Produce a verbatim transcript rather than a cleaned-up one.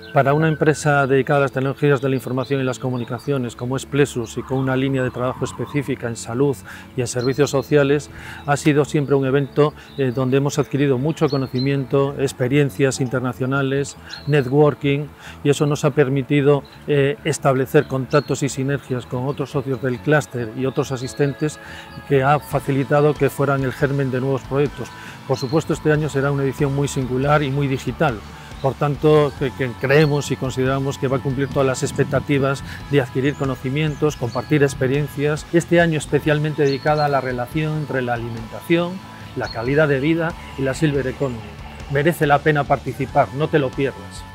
Para una empresa dedicada a las tecnologías de la información y las comunicaciones como es Plexus y con una línea de trabajo específica en salud y en servicios sociales, ha sido siempre un evento eh, donde hemos adquirido mucho conocimiento, experiencias internacionales, networking, y eso nos ha permitido eh, establecer contactos y sinergias con otros socios del clúster y otros asistentes, que ha facilitado que fueran el germen de nuevos proyectos. Por supuesto, este año será una edición muy singular y muy digital. Por tanto, que, que creemos y consideramos que va a cumplir todas las expectativas de adquirir conocimientos, compartir experiencias. Este año especialmente dedicada a la relación entre la alimentación, la calidad de vida y la Silver Economy. Merece la pena participar, no te lo pierdas.